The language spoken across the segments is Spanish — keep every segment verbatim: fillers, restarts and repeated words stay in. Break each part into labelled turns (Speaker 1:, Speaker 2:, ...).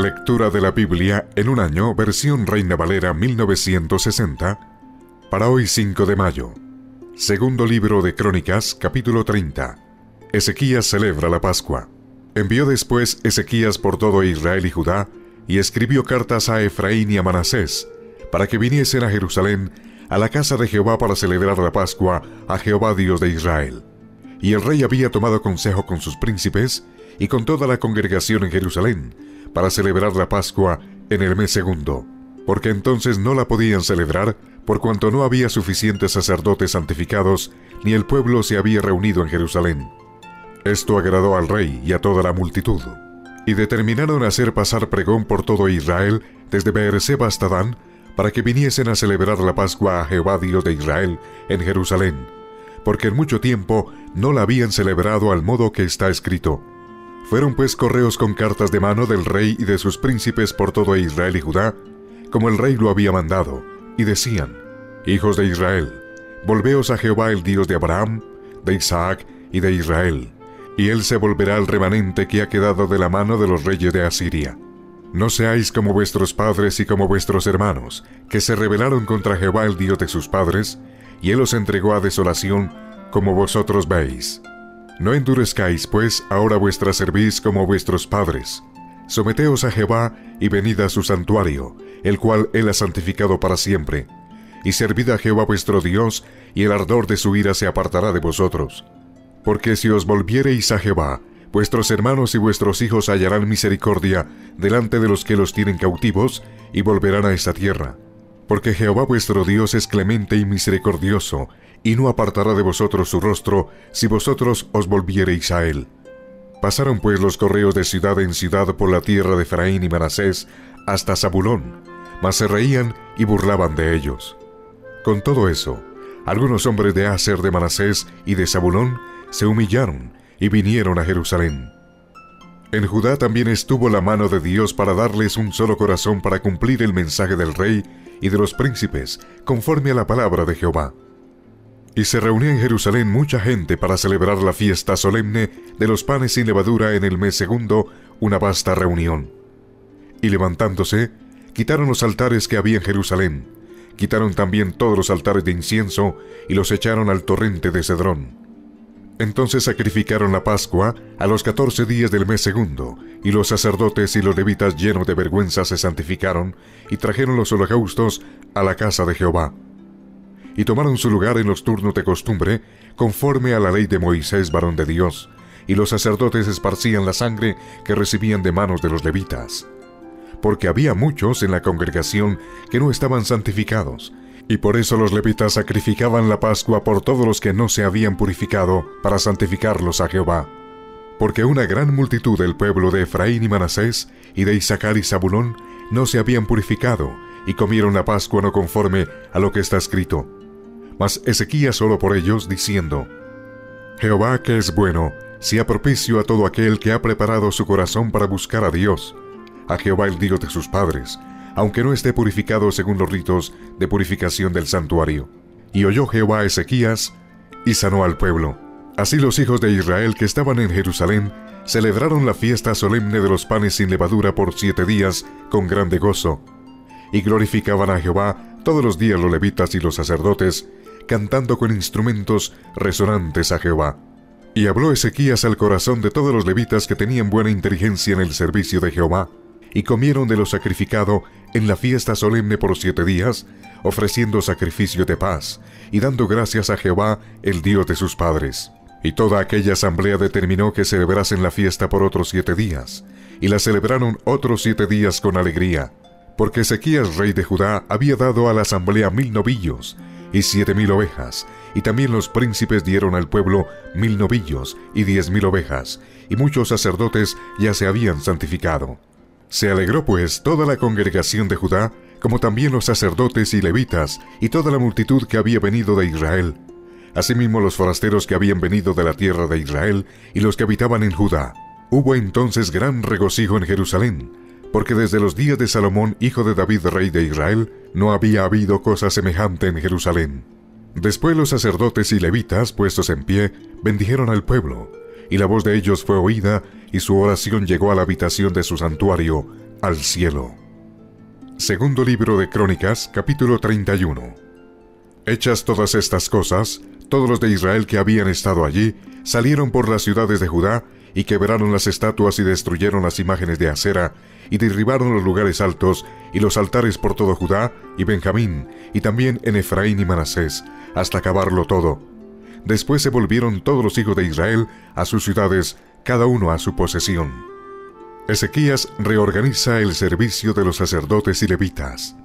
Speaker 1: Lectura de la Biblia en un año, versión Reina Valera mil novecientos sesenta, para hoy cinco de mayo. Segundo libro de Crónicas, capítulo treinta. Ezequías celebra la Pascua. Envió después Ezequías por todo Israel y Judá, y escribió cartas a Efraín y a Manasés, para que viniesen a Jerusalén, a la casa de Jehová, para celebrar la Pascua a Jehová Dios de Israel. Y el rey había tomado consejo con sus príncipes y con toda la congregación en Jerusalén, para celebrar la Pascua en el mes segundo, porque entonces no la podían celebrar, por cuanto no había suficientes sacerdotes santificados, ni el pueblo se había reunido en Jerusalén. Esto agradó al rey y a toda la multitud, y determinaron hacer pasar pregón por todo Israel, desde Beerseba hasta Dan, para que viniesen a celebrar la Pascua a Jehová Dios de Israel en Jerusalén, porque en mucho tiempo no la habían celebrado al modo que está escrito. Fueron pues correos con cartas de mano del rey y de sus príncipes por todo Israel y Judá, como el rey lo había mandado, y decían: Hijos de Israel, volveos a Jehová el Dios de Abraham, de Isaac y de Israel, y él se volverá al remanente que ha quedado de la mano de los reyes de Asiria. No seáis como vuestros padres y como vuestros hermanos, que se rebelaron contra Jehová el Dios de sus padres, y él os entregó a desolación, como vosotros veis. No endurezcáis, pues, ahora vuestra cerviz como vuestros padres. Someteos a Jehová y venid a su santuario, el cual él ha santificado para siempre. Y servid a Jehová vuestro Dios, y el ardor de su ira se apartará de vosotros. Porque si os volviereis a Jehová, vuestros hermanos y vuestros hijos hallarán misericordia delante de los que los tienen cautivos, y volverán a esta tierra. Porque Jehová vuestro Dios es clemente y misericordioso, y no apartará de vosotros su rostro, si vosotros os volviereis a él. Pasaron pues los correos de ciudad en ciudad por la tierra de Efraín y Manasés, hasta Zabulón, mas se reían y burlaban de ellos. Con todo eso, algunos hombres de Aser, de Manasés y de Zabulón se humillaron y vinieron a Jerusalén. En Judá también estuvo la mano de Dios para darles un solo corazón para cumplir el mensaje del rey y de los príncipes, conforme a la palabra de Jehová. Y se reunía en Jerusalén mucha gente para celebrar la fiesta solemne de los panes sin levadura en el mes segundo, una vasta reunión. Y levantándose, quitaron los altares que había en Jerusalén, quitaron también todos los altares de incienso, y los echaron al torrente de Cedrón. Entonces sacrificaron la Pascua a los catorce días del mes segundo, y los sacerdotes y los levitas llenos de vergüenza se santificaron, y trajeron los holocaustos a la casa de Jehová. Y tomaron su lugar en los turnos de costumbre, conforme a la ley de Moisés, varón de Dios, y los sacerdotes esparcían la sangre que recibían de manos de los levitas. Porque había muchos en la congregación que no estaban santificados, y por eso los levitas sacrificaban la Pascua por todos los que no se habían purificado, para santificarlos a Jehová. Porque una gran multitud del pueblo de Efraín y Manasés, y de Isaacar y Zabulón, no se habían purificado, y comieron la Pascua no conforme a lo que está escrito. Mas Ezequías oró por ellos, diciendo: Jehová, que es bueno, sea propicio a todo aquel que ha preparado su corazón para buscar a Dios, a Jehová el Dios de sus padres, aunque no esté purificado según los ritos de purificación del santuario. Y oyó Jehová a Ezequías, y sanó al pueblo. Así los hijos de Israel que estaban en Jerusalén celebraron la fiesta solemne de los panes sin levadura por siete días con grande gozo, y glorificaban a Jehová todos los días los levitas y los sacerdotes, cantando con instrumentos resonantes a Jehová. Y habló Ezequías al corazón de todos los levitas que tenían buena inteligencia en el servicio de Jehová, y comieron de lo sacrificado en la fiesta solemne por siete días, ofreciendo sacrificio de paz, y dando gracias a Jehová, el Dios de sus padres. Y toda aquella asamblea determinó que celebrasen la fiesta por otros siete días, y la celebraron otros siete días con alegría, porque Ezequías, rey de Judá, había dado a la asamblea mil novillos y siete mil ovejas, y también los príncipes dieron al pueblo mil novillos y diez mil ovejas, y muchos sacerdotes ya se habían santificado. Se alegró pues toda la congregación de Judá, como también los sacerdotes y levitas, y toda la multitud que había venido de Israel. Asimismo los forasteros que habían venido de la tierra de Israel, y los que habitaban en Judá. Hubo entonces gran regocijo en Jerusalén, porque desde los días de Salomón, hijo de David, rey de Israel, no había habido cosa semejante en Jerusalén. Después los sacerdotes y levitas, puestos en pie, bendijeron al pueblo, y la voz de ellos fue oída, y su oración llegó a la habitación de su santuario, al cielo. Segundo libro de Crónicas, capítulo treinta y uno. Hechas todas estas cosas, todos los de Israel que habían estado allí, salieron por las ciudades de Judá, y quebraron las estatuas y destruyeron las imágenes de acera, y derribaron los lugares altos, y los altares por todo Judá y Benjamín, y también en Efraín y Manasés, hasta acabarlo todo. Después se volvieron todos los hijos de Israel a sus ciudades, cada uno a su posesión. Ezequías reorganiza el servicio de los sacerdotes y levitas.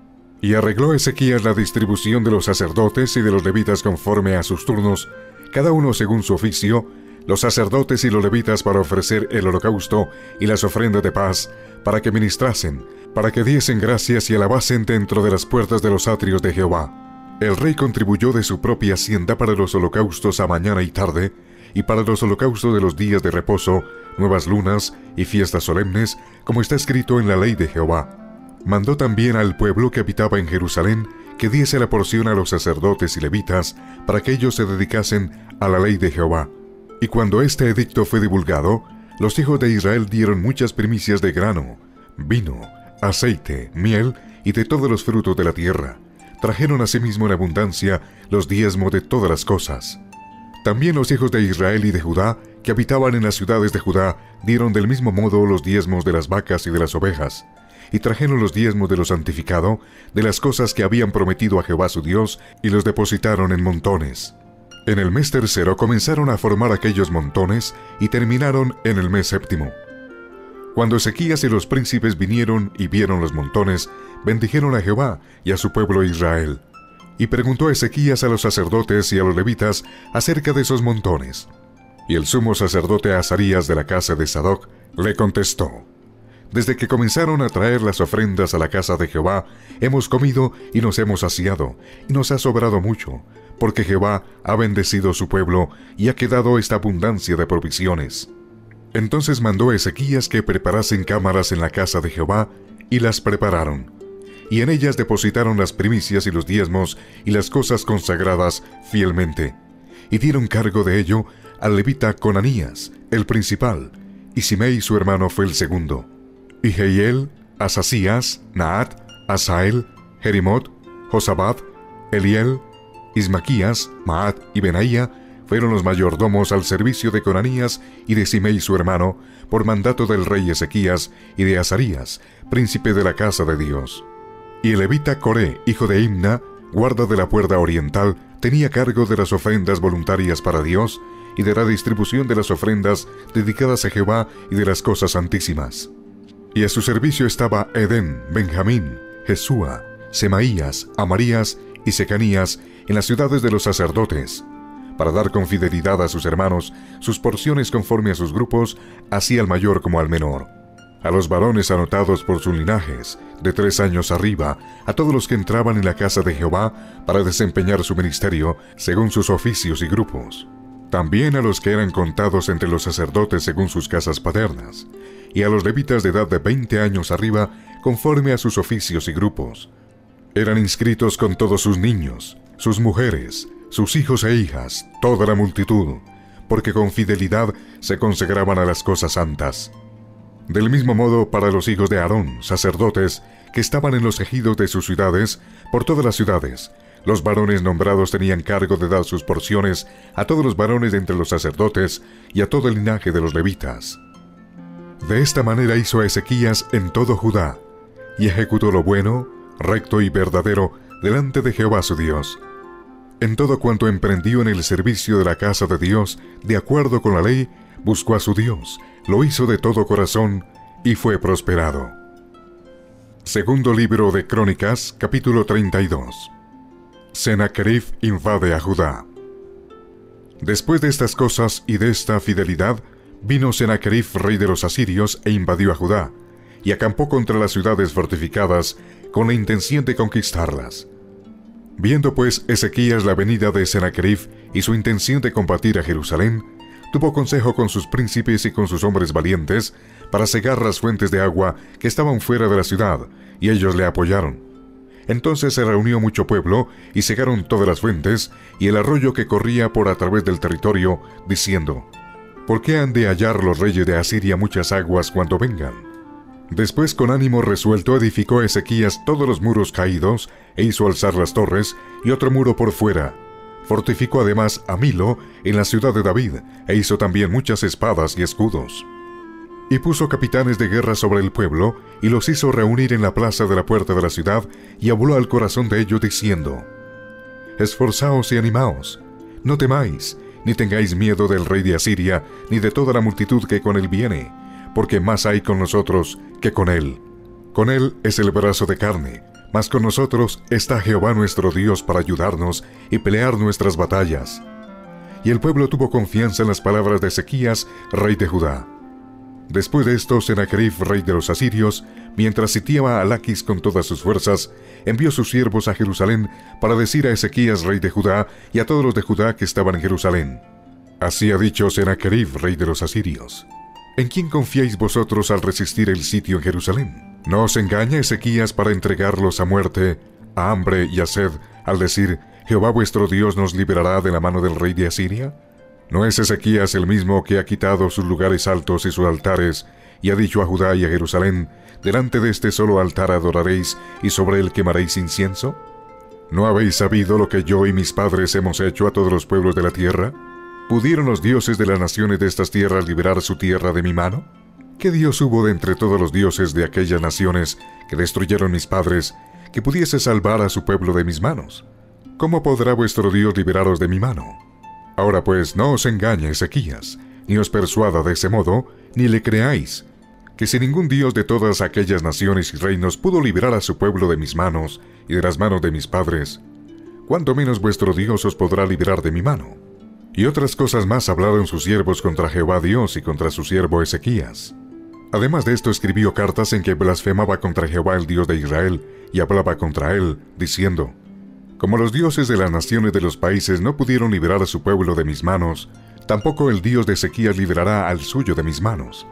Speaker 1: Y arregló Ezequías la distribución de los sacerdotes y de los levitas conforme a sus turnos, cada uno según su oficio, los sacerdotes y los levitas para ofrecer el holocausto y las ofrendas de paz, para que ministrasen, para que diesen gracias y alabasen dentro de las puertas de los atrios de Jehová. El rey contribuyó de su propia hacienda para los holocaustos a mañana y tarde, y para los holocaustos de los días de reposo, nuevas lunas y fiestas solemnes, como está escrito en la ley de Jehová. Mandó también al pueblo que habitaba en Jerusalén que diese la porción a los sacerdotes y levitas, para que ellos se dedicasen a la ley de Jehová. Y cuando este edicto fue divulgado, los hijos de Israel dieron muchas primicias de grano, vino, aceite, miel y de todos los frutos de la tierra. Trajeron asimismo en abundancia los diezmos de todas las cosas. También los hijos de Israel y de Judá, que habitaban en las ciudades de Judá, dieron del mismo modo los diezmos de las vacas y de las ovejas, y trajeron los diezmos de lo santificado, de las cosas que habían prometido a Jehová su Dios, y los depositaron en montones. En el mes tercero comenzaron a formar aquellos montones, y terminaron en el mes séptimo. Cuando Ezequías y los príncipes vinieron y vieron los montones, bendijeron a Jehová y a su pueblo Israel. Y preguntó Ezequías a los sacerdotes y a los levitas acerca de esos montones. Y el sumo sacerdote Azarías de la casa de Sadoc le contestó: Desde que comenzaron a traer las ofrendas a la casa de Jehová, hemos comido y nos hemos saciado, y nos ha sobrado mucho, porque Jehová ha bendecido su pueblo y ha quedado esta abundancia de provisiones. Entonces mandó Ezequías que preparasen cámaras en la casa de Jehová, y las prepararon. Y en ellas depositaron las primicias y los diezmos y las cosas consagradas fielmente. Y dieron cargo de ello al levita Conanías, el principal, y Simei su hermano fue el segundo. Y Jehiel, Asasías, Naat, Asael, Jerimot, Josabad, Eliel, Ismaquías, Maat y Benaía fueron los mayordomos al servicio de Conanías y de Simei su hermano, por mandato del rey Ezequías y de Azarías, príncipe de la casa de Dios. Y el levita Coré, hijo de Imna, guarda de la puerta oriental, tenía cargo de las ofrendas voluntarias para Dios y de la distribución de las ofrendas dedicadas a Jehová y de las cosas santísimas. Y a su servicio estaba Edén, Benjamín, Jesúa, Semaías, Amarías y Secanías en las ciudades de los sacerdotes, para dar con fidelidad a sus hermanos sus porciones conforme a sus grupos, así al mayor como al menor. A los varones anotados por sus linajes, de tres años arriba, a todos los que entraban en la casa de Jehová para desempeñar su ministerio, según sus oficios y grupos. También a los que eran contados entre los sacerdotes según sus casas paternas, y a los levitas de edad de veinte años arriba, conforme a sus oficios y grupos. Eran inscritos con todos sus niños, sus mujeres, sus hijos e hijas, toda la multitud, porque con fidelidad se consagraban a las cosas santas. Del mismo modo para los hijos de Aarón, sacerdotes, que estaban en los ejidos de sus ciudades, por todas las ciudades, los varones nombrados tenían cargo de dar sus porciones a todos los varones de entre los sacerdotes y a todo el linaje de los levitas. De esta manera hizo Ezequías en todo Judá, y ejecutó lo bueno, recto y verdadero delante de Jehová su Dios. En todo cuanto emprendió en el servicio de la casa de Dios, de acuerdo con la ley, buscó a su Dios, lo hizo de todo corazón, y fue prosperado. Segundo libro de Crónicas, capítulo treinta y dos. Sennacherib invade a Judá. Después de estas cosas y de esta fidelidad, vino Sennacherib, rey de los asirios, e invadió a Judá, y acampó contra las ciudades fortificadas, con la intención de conquistarlas. Viendo pues Ezequías la venida de Sennacherib y su intención de combatir a Jerusalén, tuvo consejo con sus príncipes y con sus hombres valientes para cegar las fuentes de agua que estaban fuera de la ciudad, y ellos le apoyaron. Entonces se reunió mucho pueblo, y cegaron todas las fuentes, y el arroyo que corría por a través del territorio, diciendo: ¿Por qué han de hallar los reyes de Asiria muchas aguas cuando vengan? Después, con ánimo resuelto, edificó Ezequías todos los muros caídos, e hizo alzar las torres, y otro muro por fuera. Fortificó además a Milo en la ciudad de David, e hizo también muchas espadas y escudos. Y puso capitanes de guerra sobre el pueblo, y los hizo reunir en la plaza de la puerta de la ciudad, y habló al corazón de ellos diciendo: Esforzaos y animaos, no temáis, ni tengáis miedo del rey de Asiria, ni de toda la multitud que con él viene, porque más hay con nosotros que con él. Con él es el brazo de carne, mas con nosotros está Jehová nuestro Dios para ayudarnos y pelear nuestras batallas. Y el pueblo tuvo confianza en las palabras de Ezequías, rey de Judá. Después de esto, Sennacherib, rey de los asirios, mientras sitiaba a Laquis con todas sus fuerzas, envió sus siervos a Jerusalén para decir a Ezequías, rey de Judá, y a todos los de Judá que estaban en Jerusalén: Así ha dicho Sennacherib, rey de los asirios: ¿En quién confiáis vosotros al resistir el sitio en Jerusalén? ¿No os engaña Ezequías para entregarlos a muerte, a hambre y a sed, al decir: Jehová vuestro Dios nos liberará de la mano del rey de Asiria? ¿No es Ezequías el mismo que ha quitado sus lugares altos y sus altares, y ha dicho a Judá y a Jerusalén: delante de este solo altar adoraréis, y sobre él quemaréis incienso? ¿No habéis sabido lo que yo y mis padres hemos hecho a todos los pueblos de la tierra? ¿Pudieron los dioses de las naciones de estas tierras liberar su tierra de mi mano? ¿Qué Dios hubo de entre todos los dioses de aquellas naciones que destruyeron mis padres, que pudiese salvar a su pueblo de mis manos? ¿Cómo podrá vuestro Dios liberaros de mi mano? Ahora pues, no os engañe Ezequías, ni os persuada de ese modo, ni le creáis, que si ningún Dios de todas aquellas naciones y reinos pudo liberar a su pueblo de mis manos y de las manos de mis padres, cuánto menos vuestro Dios os podrá liberar de mi mano. Y otras cosas más hablaron sus siervos contra Jehová Dios y contra su siervo Ezequías. Además de esto, escribió cartas en que blasfemaba contra Jehová el Dios de Israel, y hablaba contra él, diciendo: Como los dioses de las naciones de los países no pudieron liberar a su pueblo de mis manos, tampoco el Dios de Ezequías liberará al suyo de mis manos.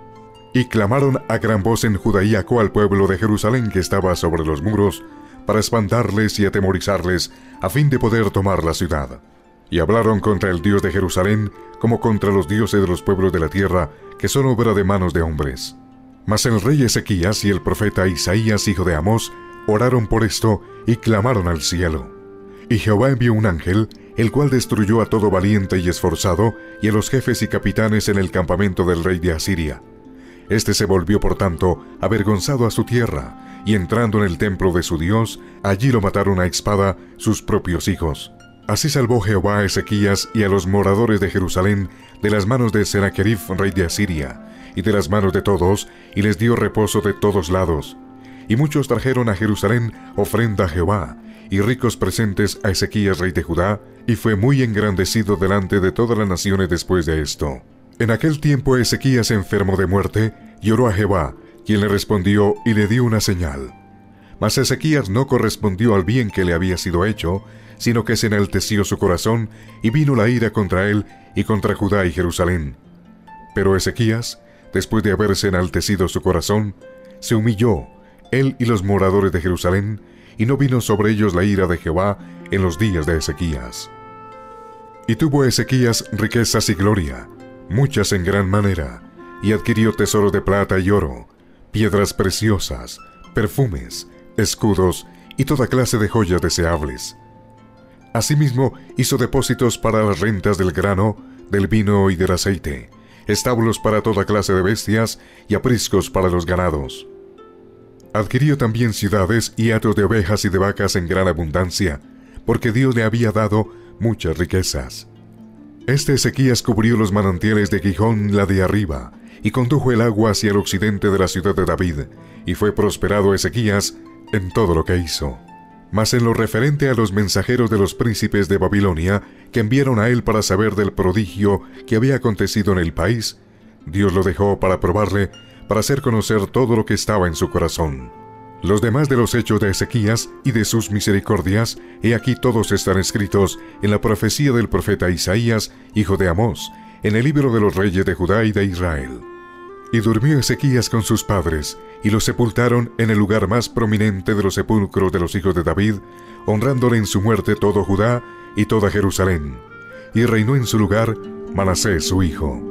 Speaker 1: Y clamaron a gran voz en Judaíaco al pueblo de Jerusalén que estaba sobre los muros, para espantarles y atemorizarles, a fin de poder tomar la ciudad. Y hablaron contra el Dios de Jerusalén, como contra los dioses de los pueblos de la tierra, que son obra de manos de hombres. Mas el rey Ezequías y el profeta Isaías, hijo de Amós, oraron por esto y clamaron al cielo. Y Jehová envió un ángel, el cual destruyó a todo valiente y esforzado, y a los jefes y capitanes en el campamento del rey de Asiria. Este se volvió, por tanto, avergonzado a su tierra, y entrando en el templo de su Dios, allí lo mataron a espada sus propios hijos. Así salvó Jehová a Ezequías y a los moradores de Jerusalén de las manos de Sennacherib, rey de Asiria, y de las manos de todos, y les dio reposo de todos lados. Y muchos trajeron a Jerusalén ofrenda a Jehová, y ricos presentes a Ezequías, rey de Judá, y fue muy engrandecido delante de todas las naciones después de esto. En aquel tiempo Ezequías enfermó de muerte, y oró a Jehová, quien le respondió y le dio una señal. Mas Ezequías no correspondió al bien que le había sido hecho, sino que se enalteció su corazón, y vino la ira contra él y contra Judá y Jerusalén. Pero Ezequías, después de haberse enaltecido su corazón, se humilló, él y los moradores de Jerusalén, y no vino sobre ellos la ira de Jehová en los días de Ezequías. Y tuvo Ezequías riquezas y gloria, muchas en gran manera, y adquirió tesoros de plata y oro, piedras preciosas, perfumes, escudos y toda clase de joyas deseables. Asimismo, hizo depósitos para las rentas del grano, del vino y del aceite, establos para toda clase de bestias y apriscos para los ganados. Adquirió también ciudades y hatos de ovejas y de vacas en gran abundancia, porque Dios le había dado muchas riquezas. Este Ezequías cubrió los manantiales de Gihón la de arriba, y condujo el agua hacia el occidente de la ciudad de David, y fue prosperado Ezequías en todo lo que hizo. Mas en lo referente a los mensajeros de los príncipes de Babilonia, que enviaron a él para saber del prodigio que había acontecido en el país, Dios lo dejó para probarle, para hacer conocer todo lo que estaba en su corazón. Los demás de los hechos de Ezequías y de sus misericordias, he aquí todos están escritos en la profecía del profeta Isaías, hijo de Amós, en el libro de los reyes de Judá y de Israel. Y durmió Ezequías con sus padres, y los sepultaron en el lugar más prominente de los sepulcros de los hijos de David, honrándole en su muerte todo Judá y toda Jerusalén. Y reinó en su lugar Manasés su hijo.